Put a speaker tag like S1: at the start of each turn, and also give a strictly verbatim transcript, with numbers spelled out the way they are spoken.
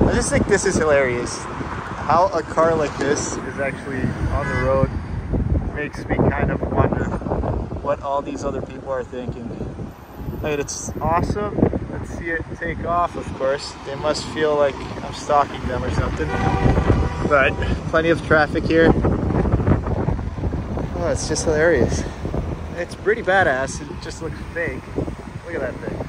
S1: I just think this is hilarious. How a car like this is actually on the road makes me kind of wonder what all these other people are thinking. I mean, it's awesome. Let's see it take off, of course. They must feel like I'm stalking them or something. But plenty of traffic here. Oh, it's just hilarious. It's pretty badass. It just looks fake. Look at that thing.